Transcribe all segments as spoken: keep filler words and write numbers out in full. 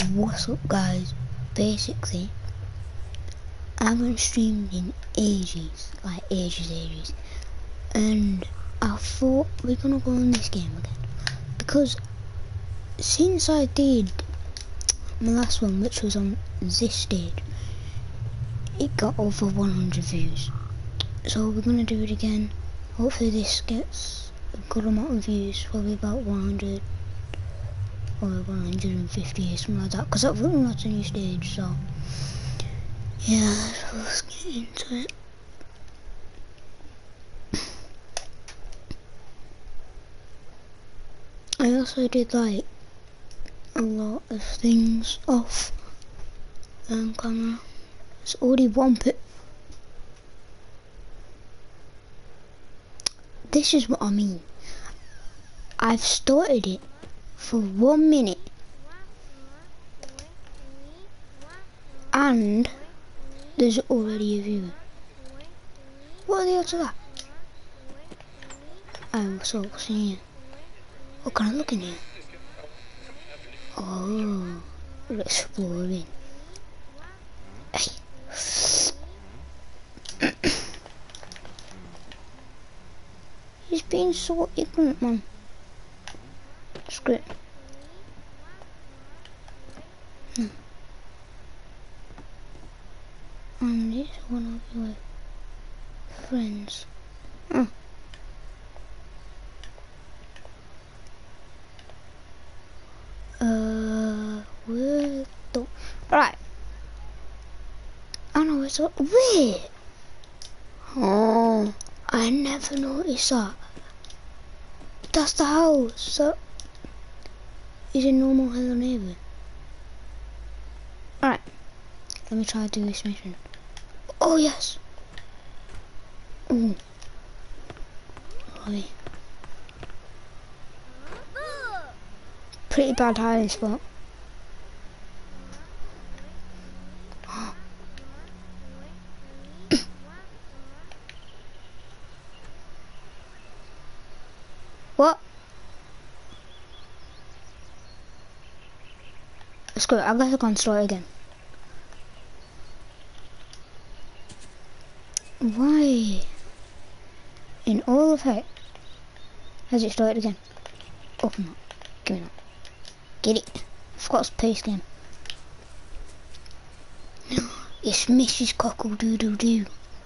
What's up guys, basically I haven't streamed in ages, like ages ages, and I thought we're gonna go on this game again, because since I did my last one, which was on this stage, it got over one hundred views, so we're gonna do it again. Hopefully this gets a good amount of views, probably about one hundred or one hundred fifty or something like that, because I've written lots of new stage, so yeah, so let's get into it. I also did like a lot of things off um, camera. It's already one pit. This is what I mean. I've started it for one minute and there's already a viewer. What are the odds of that? Oh, so what's in here? What can I look in here? Oh, we're exploring. Hey. He's being so ignorant, man. Screw it. Hmm. And this one of your friends. Hmm. Uh, where the... Right. I know it's... Wait! Oh, I never noticed that. That's the house. So, is it normal Hello Neighbor? Alright. Let me try to do this mission. Oh, yes! Ooh. Oh, pretty bad hiding spot. What? Screw it, I guess I can't start again. Why? In all of heck has it started again? Open up. Give me that. Get it. I forgot it's pace game. It's Missus Cockle-Doodle-Doo.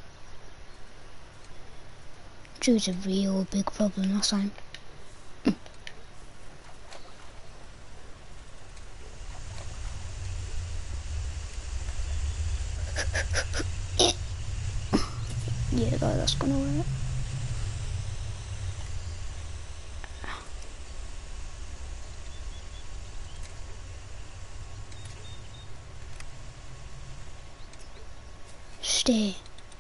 She was a real big problem last time. Yeah, that's gonna work. Stay.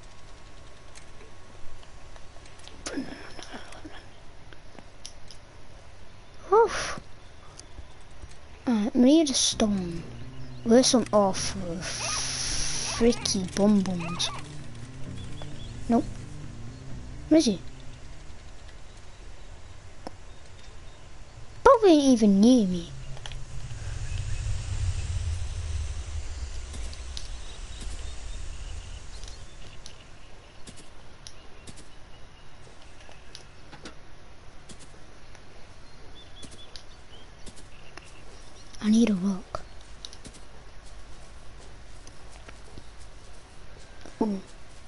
Oof. Alright, we need a stone. Where's some awful freaky bum bums? Nope. Where is he? Probably ain't even near me. I need a rock. Ooh.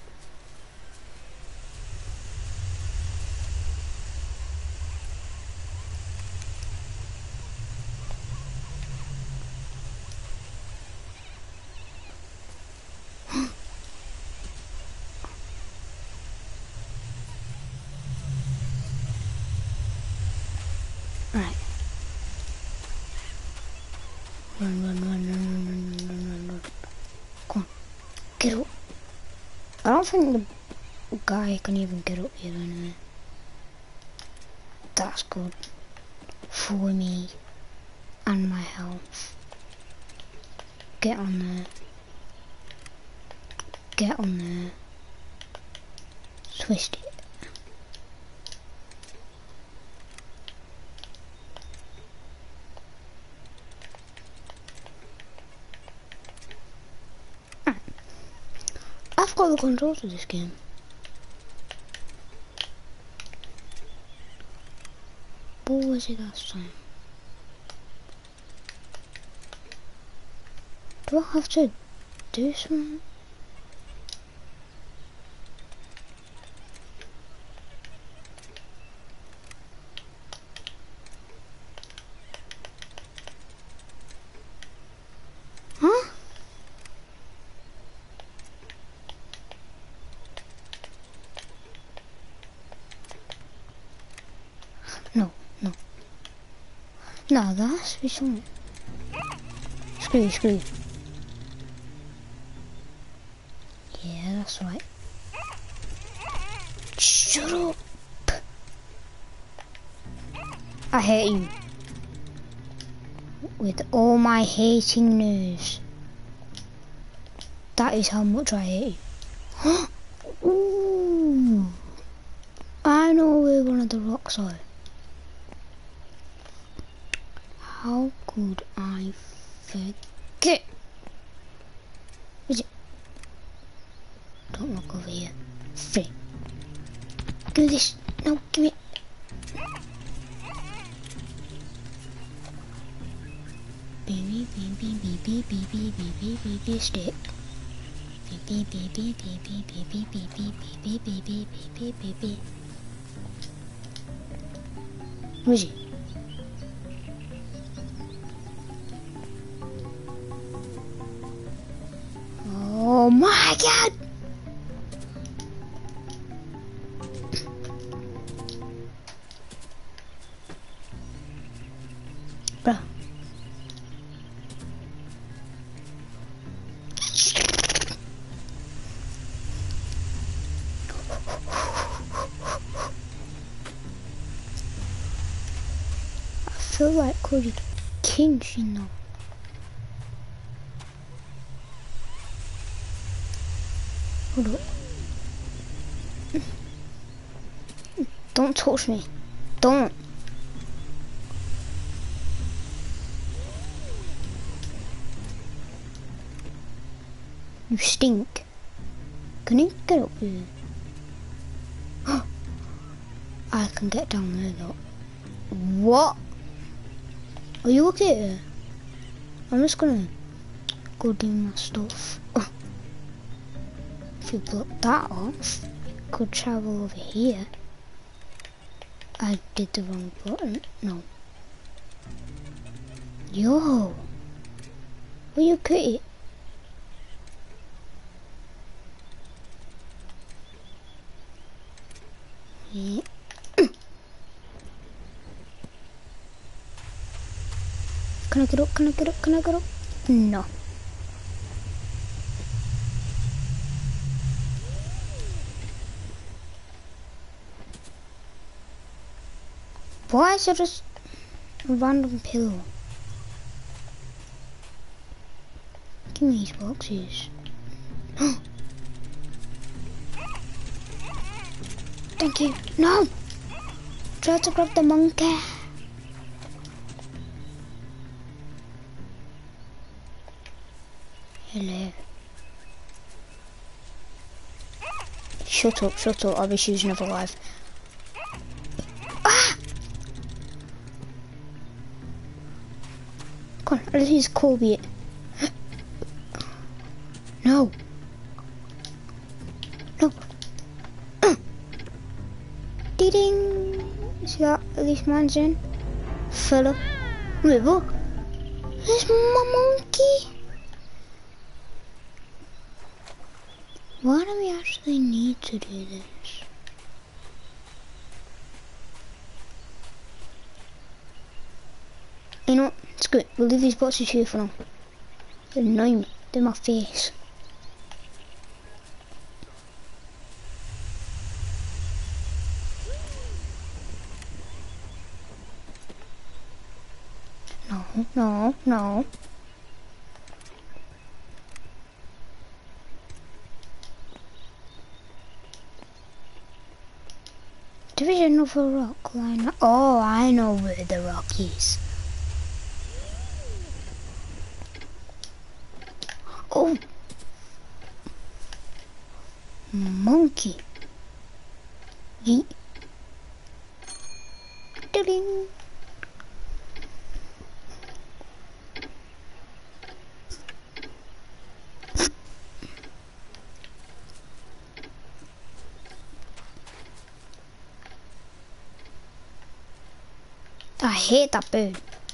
Right. Run, run, run, run, run, run, run, run, run. Come on. Get up. I don't think the guy can even get up here anyway. That's good. For me. And my health. Get on there. Get on there. Twist it. got the controls of this game. What was it last time? Do I have to do something? Huh? No, no. No, there has to be something. Screw you, screw you. Yeah, that's right. Shut up! I hate you. With all my hating news. That is how much I hate you. Ooh! I know where one of the rocks are. How could I forget? Is it? Don't look over here. Free. Give me this. No, give me it. Baby, baby, baby, baby, baby, baby, stick. Baby, baby, baby, baby, baby, baby, baby, baby, baby. Where is he? Oh my god! Bro. I feel like Cody's king, you know. Hold up. Don't touch me. Don't. You stink. Can you get up here? I can get down there though. What? Are you okay? I'm just gonna go do my stuff. If you block that off, you could travel over here. I did the wrong button. No. Yo. Will you put it? Yeah. Can I get up? Can I get up? Can I get up? No. Why is it just a random pillow? Give me these boxes. Thank you. No! Try to grab the monkey. Hello. Shut up, shut up. I'll be choosing another life. Ah! Come on, let's use Colby it. No. No. Ding! See that? At least mine's in. Fella. Wait, what? There's my monkey. Why do we actually need to do this? You know what? It's good. We'll leave these boxes here for now. They're annoying me. They're my face. No, no, no. There is another rock line. Oh, I know where the rock is. Oh. Monkey. Yeet. Ding. I hate that bird.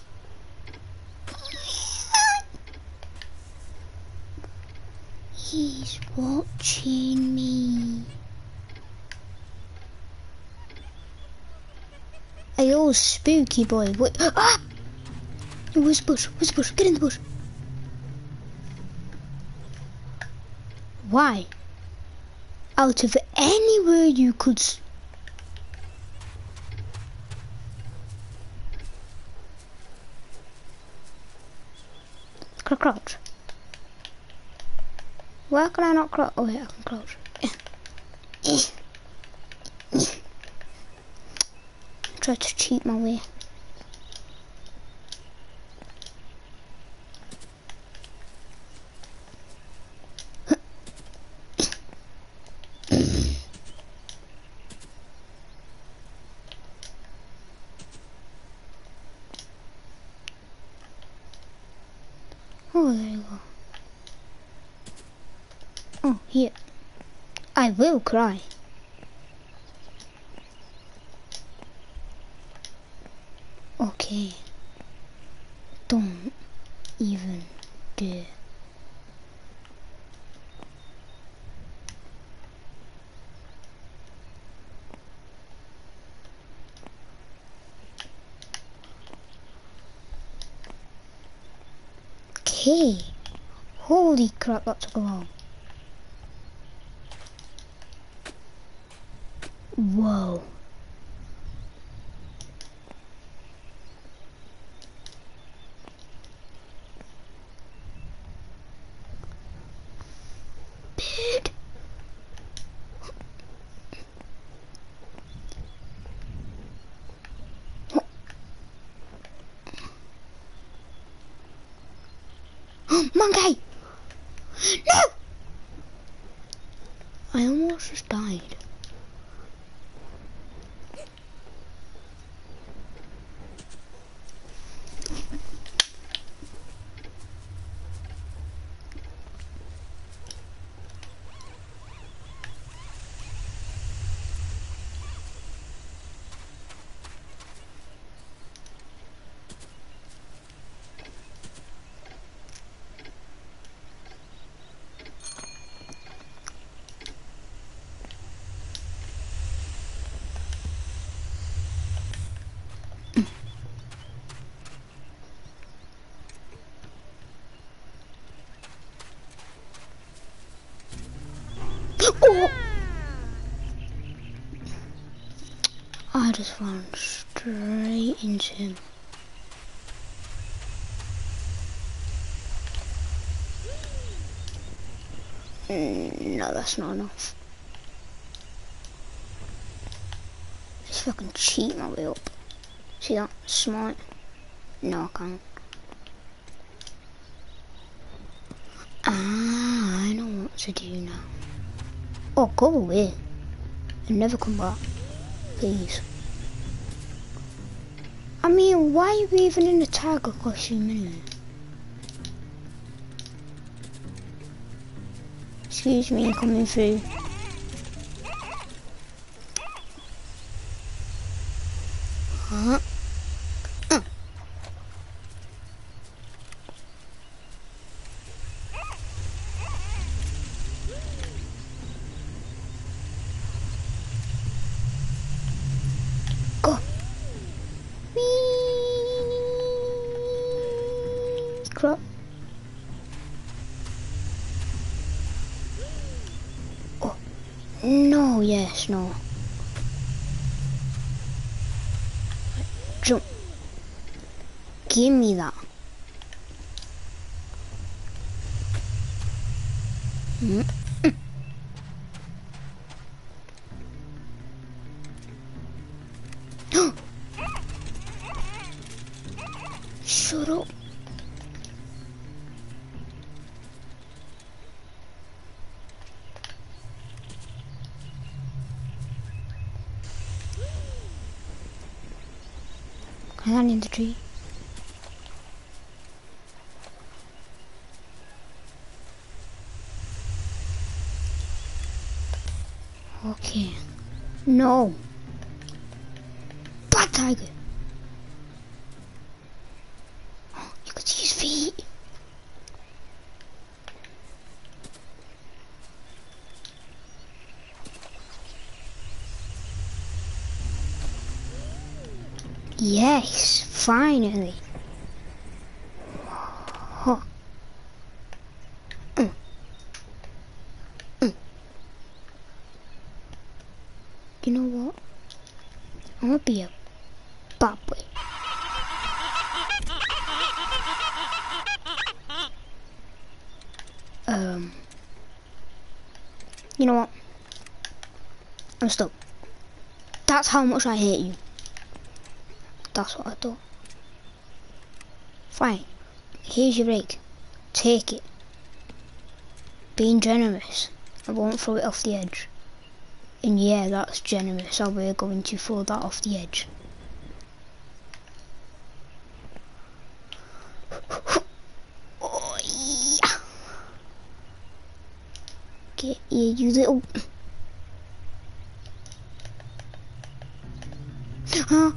He's watching me. Hey, oh, spooky boy. Wait. Ah! Where's the bush? Where's the bush? Get in the bush. Why? Out of anywhere you could... S Can I crouch? Why can I not crouch? Oh wait, I can crouch. Try to cheat my way. Oh, there you go. Oh, here. I will cry. Okay. Don't even dare. Okay. Holy crap, that took a while. Whoa. Bird. Monkey! No! I almost just died. Oh! I just ran straight into him. Mm, no, that's not enough. Just fucking cheat my way up. See that? Smart. No, I can't. Ah, I know what to do now. Oh, go away. And never come back. Please. I mean, why are you even in the tiger costume anyway? Excuse me, coming through. Huh? Uh. Go. Whee! Crap. Oh. No, yes, no. Jump. Give me that. Mm. Shut up. I land in the tree. Okay. No. Bad tiger. You could see his feet. Yes, finally. Huh. Mm. Mm. You know what? I'm gonna be a bad boy. Um. You know what? I'm stuck. That's how much I hate you. That's what I thought. Fine. Here's your egg. Take it. Being generous. I won't throw it off the edge. And yeah, that's generous. I will going to throw that off the edge. Oh, yeah. Get here, you little... Huh?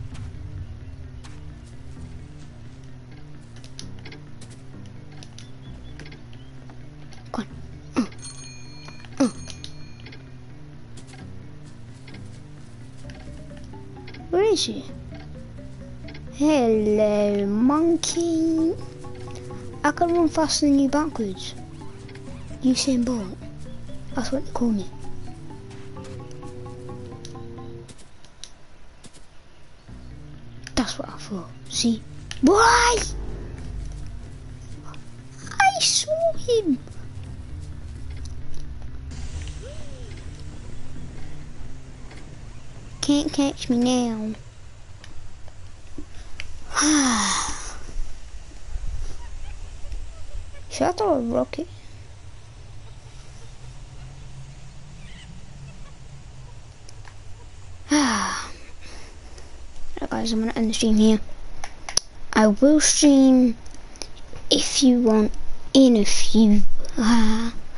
Come on. Uh. Uh. Where is she? Hello, monkey. I can run faster than you backwards. Usain Bolt. That's what they call me. That's what I thought. See? Why? I saw him. Can't catch me now. Should I throw a rocket? Right guys, I'm gonna end the stream here. I will stream if you want in a few.